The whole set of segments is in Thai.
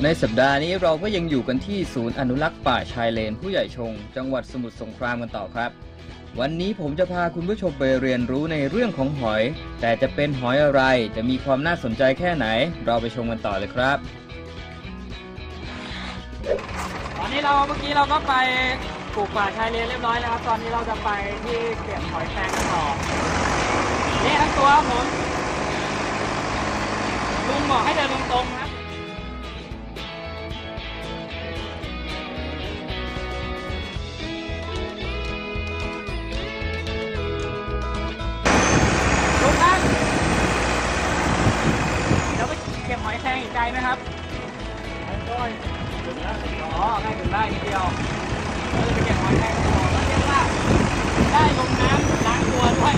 ในสัปดาห์นี้เราก็ยังอยู่กันที่ศูนย์อนุรักษ์ป่าชายเลนผู้ใหญ่ชงจังหวัดสมุทรสงครามกันต่อครับวันนี้ผมจะพาคุณผู้ชมไปเรียนรู้ในเรื่องของหอยแต่จะเป็นหอยอะไรจะมีความน่าสนใจแค่ไหนเราไปชมกันต่อเลยครับตอนนี้เมื่อกี้เราก็ไปปลูกป่าชายเลนเรียบร้อยแล้วครับตอนนี้เราจะไปที่เก็บหอยแครงกันต่อนี่ทั้งตัวผมลุงบอกให้เดินตรงๆครับลุงครับเดี๋ยวไปเก็บหอยแครงอีกไกลไหมครับอ๋อง่ายถึงได้นิดเดียวเราจะไปเก็บหอยแครงต่อแล้วเรียกว่าได้ลงน้ำล้างตัวด้วย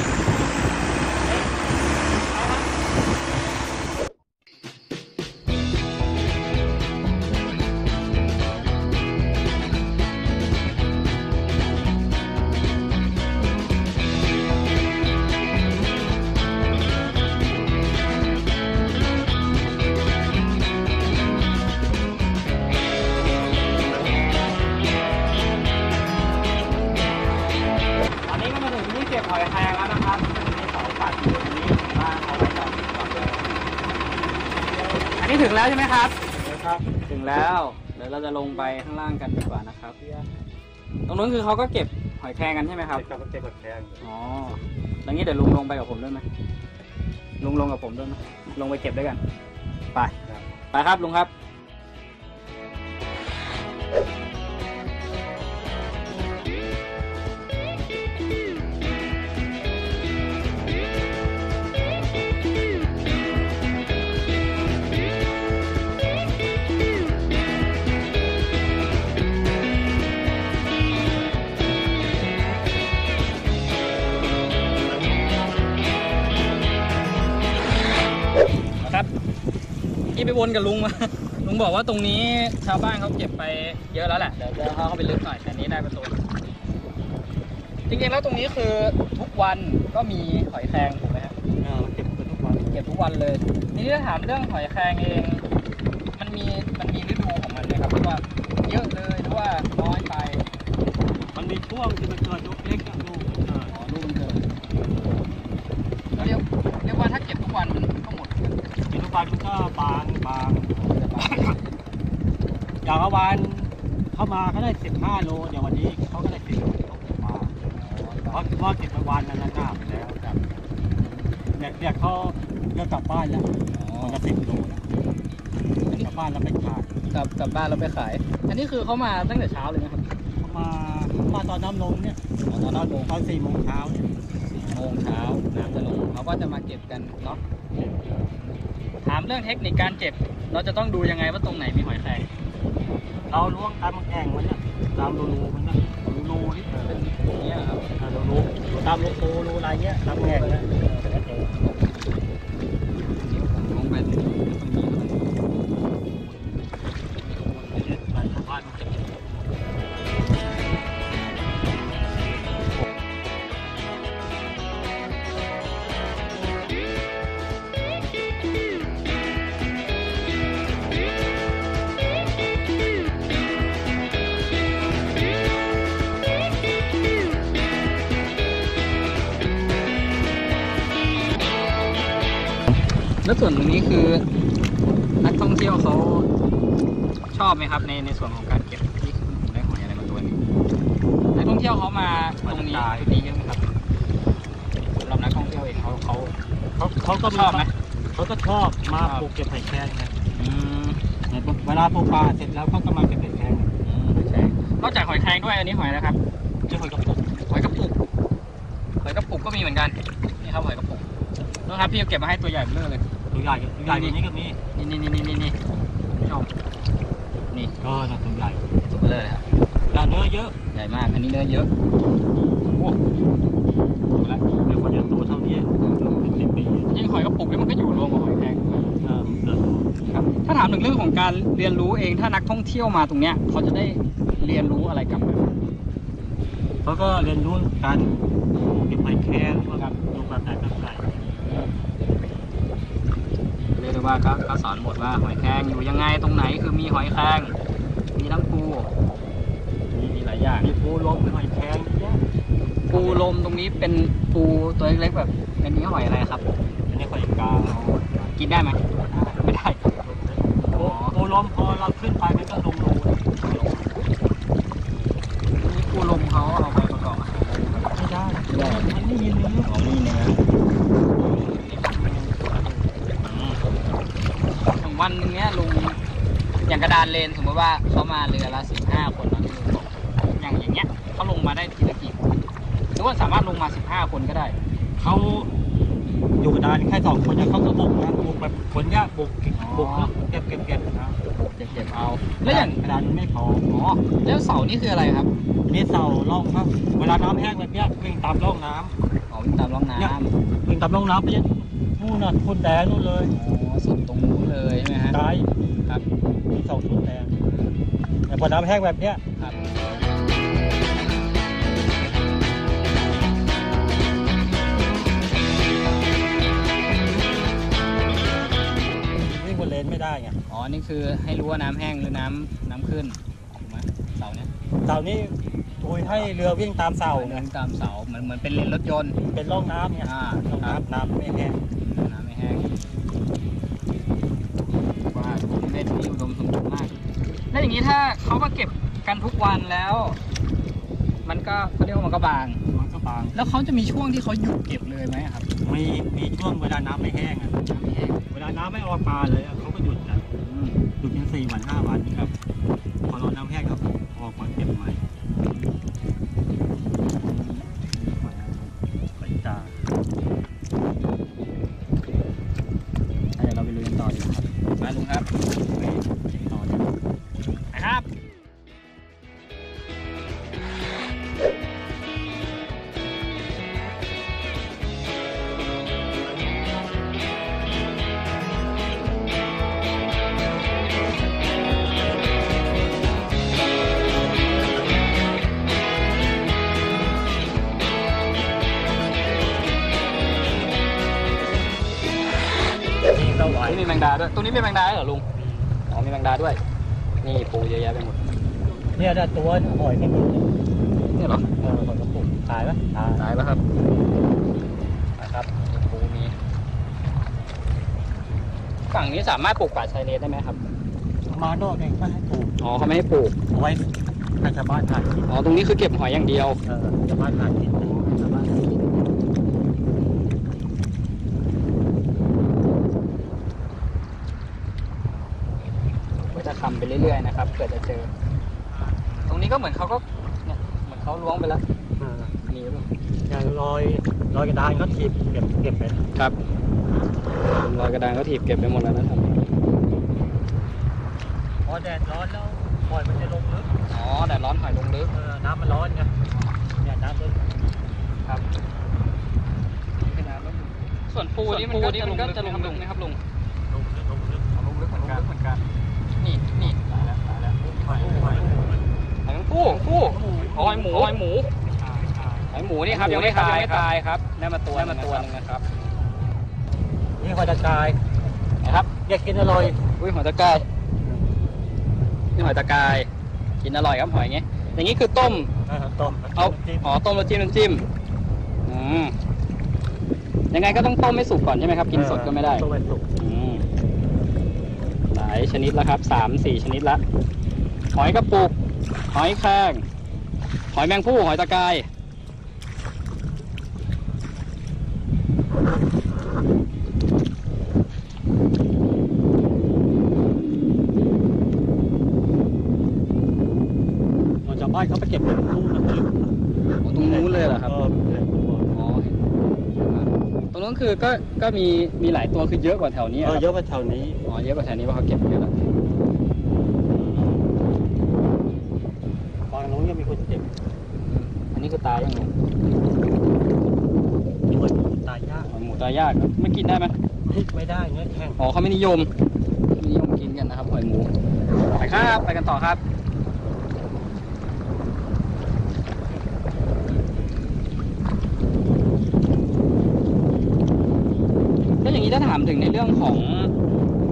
หอยแครงแล้วนะครับนี่เขาปัดอยู่ตรงนี้มาเอาไว้ก่อนเลยอันนี้ถึงแล้วใช่ไหมครับครับถึงแล้วเดี๋ยวเราจะลงไปข้างล่างกันดีกว่านะครับตรงนู้นคือเขาก็เก็บหอยแครงกันใช่ไหมครับเขาเก็บหอยแครงอ๋ออย่างนี้เดี๋ยวลุงลงไปกับผมด้วยไหมลุงลงกับผมด้วยไหมลงไปเก็บด้วยกันไปไปครับลุงครับที่ไปวนกับลุงมาลุงบอกว่าตรงนี้ชาวบ้านเขาเก็บไปเยอะแล้วแหละเดี๋ยวเขาเข้าไปลึกหน่อยแต่นี้ได้ประตูจริงๆแล้วตรงนี้คือทุกวันก็มีหอยแครงถูกไหมครับเก็บทุกวันเลยนี่ถ้าถามเรื่องหอยแครงเองมันมีฤดูของมันไหมครับว่าเยอะเลยหรือว่าน้อยไปมันมีช่วงที่มันเกิดลูกเล็กกับลูกลูกมันเกิดเรียกว่าถ้าเก็บทุกวันมันก็หมดทุกวันมันก็บางอย่างเมื่อวานเข้ามาเขาได้15 โลเดี๋ยววันนี้เขาก็ได้10 โลมาเพราะเก็บไปวันนั้นหน้าไปแล้วครับเนี่ยเขาเลิกกลับบ้านแล้วมันจะ10 โลกลับบ้านเราไปขายกลับบ้านเราไปขายอันนี้คือเขามาตั้งแต่เช้าเลยนะครับมาตอนน้ำลงเนี่ยตอนน้ำลงตอน4 โมงเช้า4 โมงเช้าน้ำจะลงเขาก็จะมาเก็บกันเนาะถามเรื่องเทคนิคการเก็บเราจะต้องดูยังไงว่าตรงไหนมีหอยแครงเราล้วงตามแอ่งมันเนี่ยตามรูมันนะรูนี่เป็นอย่างเงี้ยครับรูตามรูอะไรเงี้ยตามแอ่งนะลงไปตรงนี้แล้วส่วนตรงนี้คือนักท่องเที่ยวเขาชอบไหมครับในส่วนของการเก็บที่ผมได้หอยอะไรมาตัวนี้นักท่องเที่ยวเขามาตรงนี้เยอะไหมครับสำหรับนักท่องเที่ยวเองเขาก็ชอบไหมเขาก็ชอบมาปลูกเก็บหอยแครงนะเวลาปลูกปลาเสร็จแล้วเขาก็มาเก็บหอยแครงนอกจากหอยแครงด้วยอันนี้หอยนะครับชื่อหอยกระปุกก็มีเหมือนกันนี่ครับหอยกระปุกนะครับพี่เก็บมาให้ตัวใหญ่เบลอเลยตัวใหญ่นี้ก็มีนี่ชมนี่ก็ตัวใหญ่ตัวเบลอเลยครับเนื้อเยอะใหญ่มากอันนี้เนื้อเยอะโอ้แล้วเดี๋ยวมันจะโตเท่านี้เป็น10 ปียิ่งหอยกระปุกนี่มันก็อยู่รวมกับหอยแครงครับถ้าถามถึงเรื่องของการเรียนรู้เองถ้านักท่องเที่ยวมาตรงเนี้ยเขาจะได้เรียนรู้อะไรกลับมาเขาก็เรียนรู้การเก็บหอยแครงดูแบบไหนแบบไหนเรียนว่าก็สอนหมดว่าหอยแครงอยู่ยังไงตรงไหนคือมีหอยแครงมีทั้งปูมีหลายอย่างมีปูลมมีหอยแครงเยอะปูลมตรงนี้เป็นปูตัวเล็กๆแบบเป็นนี้หอยอะไรครับอันนี้หอยกากินได้ไหมไม่ได้ปูลมพอเราขึ้นไปมันก็ลงรูนี่ปูลมเขาเอาไปประกอบอาหารไม่ได้มันไม่ยินเนื้อของนี่เนื้ออย่างวันหนึงเนี้ยลุงอย่างกระดานเลนสมมติว่าเขามาเรือละ15 คนนะลุงบอกอย่างเงี้ยเขาลงมาได้ทีละกี่คนหรือว่าสามารถลงมา15 คนก็ได้เขาอยู่กับดานแค่2 คนเนี่ยเขาก็บุกนะบุกแบบคนเนี้ยบุกแล้วเก็บนะเก็บเอาแล้วอย่างกระดานไม่พออ๋อแล้วเสานี่คืออะไรครับนี่เสาล่องครับเวลาน้ำแห้งแบบเนี้ยวิ่งตามร่องน้อ๋อวิ่งตามร่องน้ำำวิ่งตามร่องน้ำไปเนี่ยนู่นน่ะทุนแดงนู่นเลยอ๋อสุดตรงนู้นเลยใช่ไหมฮะตายครับมี2 ทุนแดงแต่พอน้ำแห้งแบบเนี้ยครับวิ่งบนเลนไม่ได้ไงอ๋อนี่คือให้รู้ว่าน้ำแห้งหรือน้ำขึ้นถูกไหมเสาเนี้ยเสานี้ทุยให้เรือวิ่งตามเสาเดินตามเสาเหมือนเป็นเลนรถยนต์เป็นร่องน้ำไง ร่องครับน้ำไม่แห้งน้ำไม่แห้งว่าผมเล่นนี่อุดมสมบูรณ์มาก แล้วอย่างนี้ถ้าเขามาเก็บกันทุกวันแล้ว มันก็เขาเรียกว่ามันก็บางมันก็บางแล้วเขาจะมีช่วงที่เขาหยุดเก็บเลยไหมครับมีช่วงเวลาน้ำไม่แห้งอ่ะน้ำไม่แห้งเวลาน้ำไม่ออกมาเลยอะเขาก็หยุดนะอืมหยุดกัน4 วัน 5 วันครับ พอรอน้ำแห้งครับออกมาเก็บใหม่ไปจ้าเดี๋ยวเราไปลุยกันต่อดีกว่าครับมาลุงครับไปต่อเลยนะครับนี่ก็ไหวนี่มีแมงดาด้วย ตรงนี้มีแมงดาด้วยเหรอลุง อ๋อ มีแมงดาด้วย นี่ปูเยอะแยะไปหมดเนี่ยได้ตัวหอยนี่นี่เหรอหอยกระปุกตายไหมตายตายแล้วครับนะครับมีปูมี ฝั่งนี้สามารถปลูกป่าชายเลนได้ไหมครับมาโน่นเองไม่ให้ปลูกอ๋อเขาไม่ให้ปลูกเอาไว้ให้ชาวบ้านถ่ายคลิปอ๋อ ตรงนี้คือเก็บหอยอย่างเดียวชาวบ้านถ่ายคลิปชาวบ้านก็จะทำไปเรื่อยๆนะครับเผื่อจะเจอ ตรงนี้ก็เหมือนเขาก็เนี่ยเหมือนเขาล้วงไปแล้ว มีหรือเปล่าอย่างลอยกระดานก็ถีบเก็บไปครับรอยกระดานก็ถีบเก็บไปหมดแล้วนะครับพอแดดร้อนแล้วหอยมันจะลงลึกอ๋อแดดร้อนหอยลงลึกน้ำมันร้อนไงเนี่ยน้ำมันครับส่วนปูนี่มันก็จะลงลึกไหมครับลุงลงลึกลงลึกเหมือนกัน นี่ตายแล้วหอยหอยปูหอยหมูนี่ครับยังไม่ตายครับได้มาตัวนึงนะครับนี่หอยตะกายนะครับอยากกินอร่อยอุ้ยหอยตะกายนี่หอยตะกายกินอร่อยครับหอยอย่างเงี้ยอย่างงี้คือต้มต้มเอาอ๋อต้มแล้วจิ้มน้ำจิ้มยังไงก็ต้องต้มให้สุกก่อนใช่ไหมครับกินสดก็ไม่ได้ต้มให้สุกหลายชนิดแล้วครับ3-4 ชนิดละหอยกระปุกหอยแครงหอยแมงผู้หอยตะกายชาวบ้านเขาไปเก็บเป็นตู้นะตรงนู้นเลยเหรอครับอ๋อตรงนู้นคือก็มีหลายตัวคือเยอะกว่าแถวนี้เยอะกว่าแถวนี้อ๋อเยอะกว่าแถวนี้เพราะเขาเก็บเยอะแล้วฝั่งนู้นยังมีคนเจ็บอันนี้คือตายยังไงมีคนตายยากหมูตายยากครับไม่กินได้ไหมไม่ได้เนื้อแข็งอ๋อเขาไม่นิยมกินกันนะครับหอยหมูไปครับไปกันต่อครับแล้วอย่างนี้ถ้าถามถึงในเรื่องของ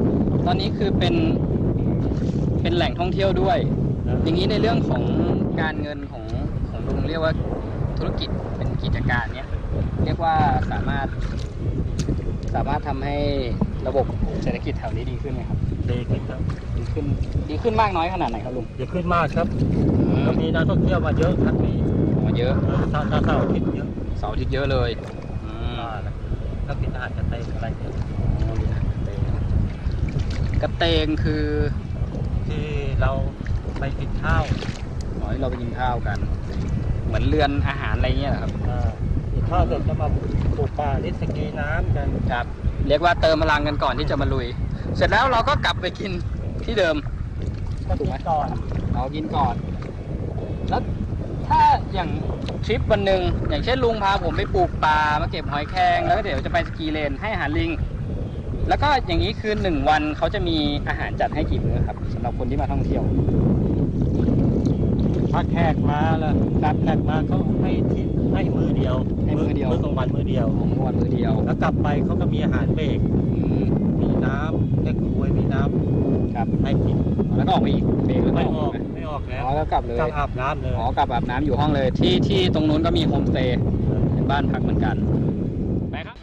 ตอนนี้คือเป็นแหล่งท่องเที่ยวด้วย อย่างนี้ในเรื่องของการเงินของลุงเรียกว่าธุรกิจเป็นกิจการเนี้ยเรียกว่าสามารถทำให้ระบบเศรษฐกิจแถวนี้ดีขึ้นไหมครับดีขึ้นครับดีขึ้นมากน้อยขนาดไหนครับลุงดีขึ้นมากครับก็มีนักท่องเที่ยวมาเยอะครับมีเยอะถ้าเสาร์อาทิตย์เยอะเสาร์อาทิตย์เยอะเลยแล้วกินอาหารกระเตงอะไรเนี่ยกระเตงคือที่เราไปกินข้าวที่เราไปกินข้าวกัน เหมือนเรือนอาหารอะไรเงี้ยเหรอครับกินข้าวเสร็จก็มาปลูกป่าลิสกีน้ำกันครับเรียกว่าเติมพลังกันก่อนที่จะมาลุย เสร็จแล้วเราก็กลับไปกินที่เดิมก็กินก่อนเรากินก่อน แล้วถ้าอย่างทริปวันหนึ่งอย่างเช่นลุงพาผมไปปลูกป่ามาเก็บหอยแครงแล้วก็เดี๋ยวจะไปสกีเลนให้อาหารลิง แล้วก็อย่างนี้คือ1 วันเขาจะมีอาหารจัดให้กี่มื้อครับสำหรับคนที่มาท่องเที่ยวถ้าแขกมาแล้วรับแขกมาเขาให้มือเดียวให้มื้อเดียวมื้อกลางวันมือเดียวของวันมื้อเดียวแล้วกลับไปเขาก็มีอาหารเบรกมีน้ำเล็กควยมีน้ำครับให้กินแล้วก็ออกไปอีกเบรกแล้วก็ไม่ออออก กไหมไม่ออกแล้วแล้วกลับเลยกลับอาบน้ำเลยกลับอาบน้ำอยู่ห้องเลยที่ตรงนู้นก็มีโฮมสเตย์เป็นบ้านพักเหมือนกันไปครับ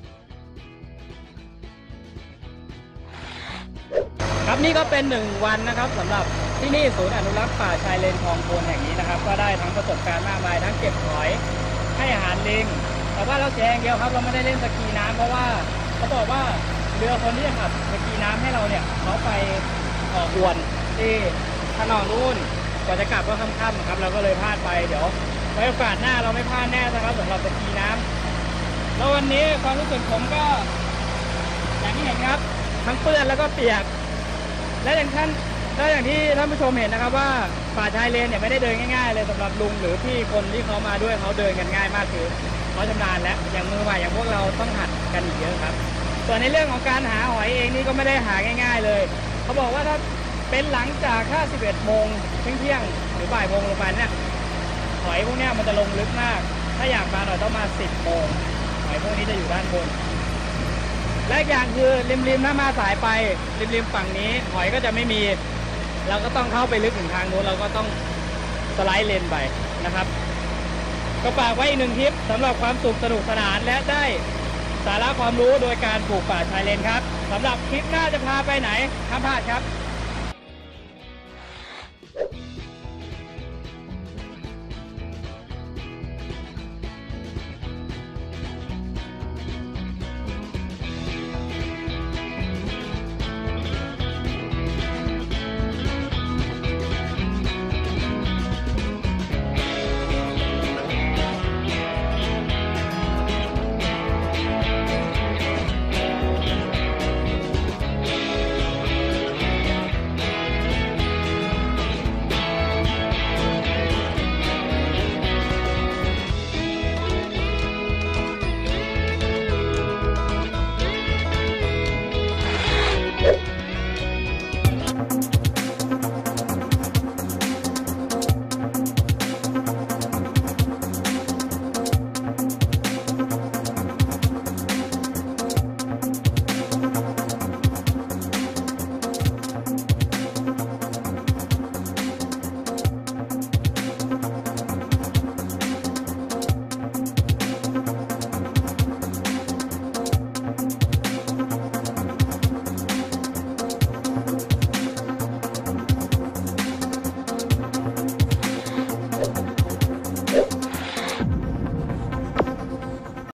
ครับนี่ก็เป็น1 วันนะครับสำหรับที่นี่ศูนย์อนุรักษ์ป่าชายเลนคลองโพนแห่งนี้นะครับก็ได้ทั้งประสบการณ์มากมายทั้งเก็บหอยให้อาหารลิงแต่ว่าเราเสียอย่างเดียวครับเราไม่ได้เล่นสกีน้ำเพราะว่าเขาบอกว่าเรือคนที่จะขับสกีน้ำให้เราเนี่ยเขาไปอวนที่ถนนนู่นกว่าจะกลับก็ค่ำๆครับเราก็เลยพลาดไปเดี๋ยวไว้โอกาสหน้าเราไม่พลาดแน่นะครับสำหรับสกีน้ำแล้ววันนี้ความรู้สึกผมก็อย่างที่เห็นครับทั้งเปื้อนแล้วก็เปียกและอย่างที่ท่านผู้ชมเห็นนะครับว่าป่าชายเลนเนี่ยไม่ได้เดินง่ายๆเลยสำหรับลุงหรือพี่คนที่เขามาด้วยเขาเดินกันง่ายมากคือเขาชำนาญแล้วอย่างมือใหม่อย่างพวกเราต้องหัดกันอีกเยอะครับส่วนในเรื่องของการหาหอยเองนี่ก็ไม่ได้หาง่าย ๆเลยเขาบอกว่าถ้าเป็นหลังจาก11 โมงเที่ยงหรือบ่ายโมงลงไปเนี่ยหอยพวกนี้มันจะลงลึกมากถ้าอยากมาหน่อยต้องมา10 โมงหอยพวกนี้จะอยู่ด้านบนและอย่างคือริมถ้ามาสายไปริมฝั่งนี้หอยก็จะไม่มีเราก็ต้องเข้าไปลึกถึงทางนู้นเราก็ต้องสไลด์เลนไปนะครับก็ฝากไว้อีก1 ทริปสำหรับความสุขสนุกสนานและได้สาระความรู้โดยการปลูกป่าชายเลนครับสำหรับคลิปหน้าจะพาไปไหนห้ามพลาดครับ